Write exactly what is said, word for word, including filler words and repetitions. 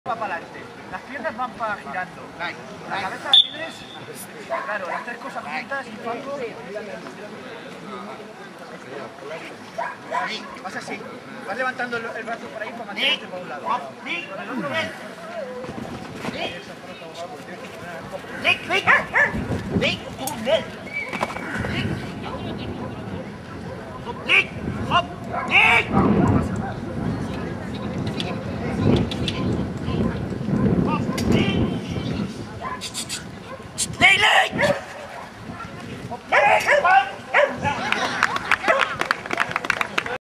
Va para adelante, las piernas van para girando, la cabeza la tienes, claro, las tres cosas juntas y fango. Vas así, vas levantando el, el brazo por ahí para mantenerte por un lado. Con el otro bien.